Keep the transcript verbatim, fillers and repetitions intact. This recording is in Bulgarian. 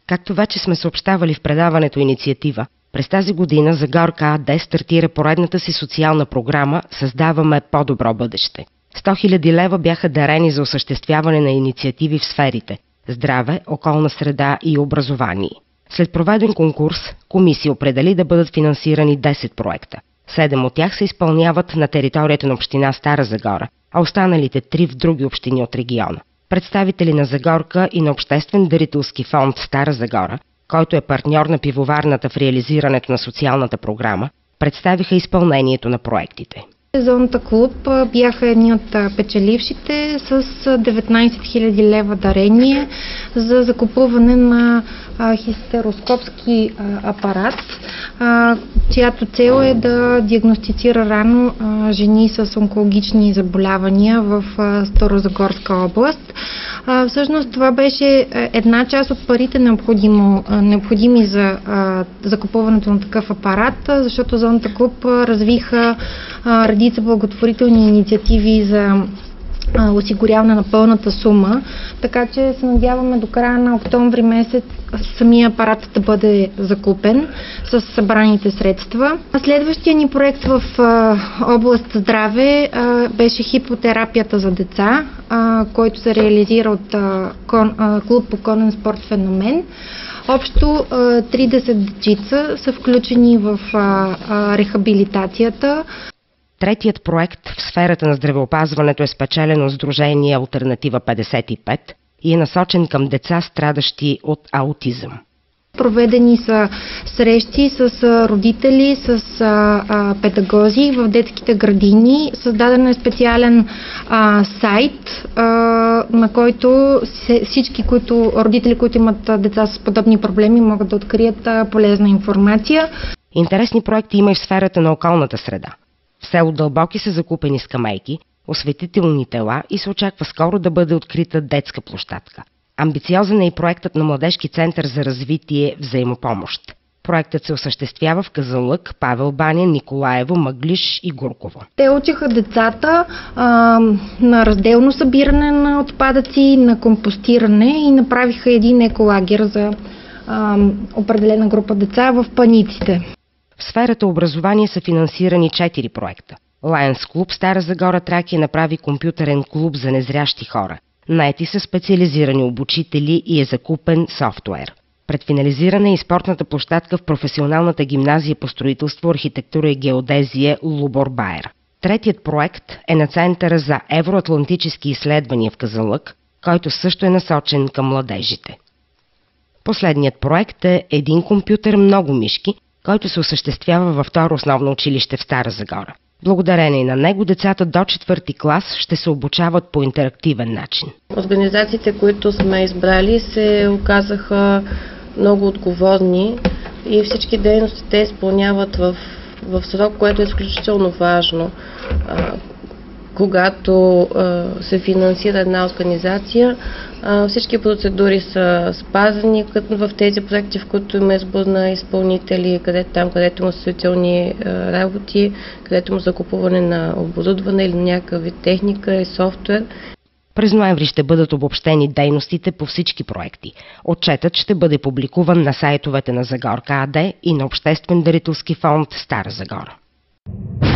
Както вече сме съобщавали в предаването Инициатива, през тази година Загорка АД стартира поредната си социална програма «Създаваме по-добро бъдеще». сто хиляди лева бяха дарени за осъществяване на инициативи в сферите здраве, околна среда и образование. След проведен конкурс, комисия определи да бъдат финансирани десет проекта. Седем от тях се изпълняват на територията на община Стара Загора, а останалите три в други общини от региона. Представители на Загорка и на Обществен дарителски фонд Стара Загора, който е партньор на пивоварната в реализирането на социалната програма, представиха изпълнението на проектите. Зоната клуб бяха едни от печелившите с деветнайсет хиляди лева дарение за закупуване на хистероскопски апарат, чиято цел е да диагностицира рано жени с онкологични заболявания в Старозагорска област. Всъщност това беше една част от парите необходимо, необходими за закупуването на такъв апарат, защото Зоната клуб развиха редица благотворителни инициативи за осигуряване на пълната сума, така че се надяваме до края на октомври месец самия апарат да бъде закупен с събраните средства. Следващия ни проект в област здраве беше хипотерапията за деца, който се реализира от клуб по конен спорт Феномен. Общо трийсет дечица са включени в рехабилитацията. Третият проект в сферата на здравеопазването е спечелен от Сдружение Алтернатива петдесет и пет и е насочен към деца, страдащи от аутизъм. Проведени са срещи с родители, с а, педагози в детските градини. Създаден е специален а, сайт, а, на който всички които, родители, които имат деца с подобни проблеми, могат да открият а, полезна информация. Интересни проекти има и в сферата на околната среда. В село Дълбоки са закупени скамейки, осветителни тела и се очаква скоро да бъде открита детска площадка. Амбициозен е и проектът на Младежки център за развитие взаимопомощ. Проектът се осъществява в Казанлък, Павел баня, Николаево, Мъглиж и Гурково. Те учиха децата а, на разделно събиране на отпадъци, на компостиране и направиха един еколагер за а, определена група деца в Паниците. В сферата образование са финансирани четири проекта. Лайънс клуб Стара Загора Тракия направи компютърен клуб за незрящи хора. Наети са специализирани обучители и е закупен софтуер. Пред финализиране е и спортната площадка в професионалната гимназия по строителство, архитектура и геодезия Лубор Байер. Третият проект е на Центъра за евроатлантически изследвания в Казанлък, който също е насочен към младежите. Последният проект е един компютър много мишки, който се осъществява във второ основно училище в Стара Загора. Благодарение на него децата до четвърти клас ще се обучават по интерактивен начин. Организациите, които сме избрали, се оказаха много отговорни и всички дейности те изпълняват в, в срок, което е изключително важно. Когато а, се финансира една организация, а, всички процедури са спазени в тези проекти, в които има избор на изпълнители, където, там, където има строителни работи, където има закупуване на оборудване или някакъв вид техника и софтуер. През ноември ще бъдат обобщени дейностите по всички проекти. Отчетът ще бъде публикуван на сайтовете на Загорка АД и на Обществен дарителски фонд Стара Загора.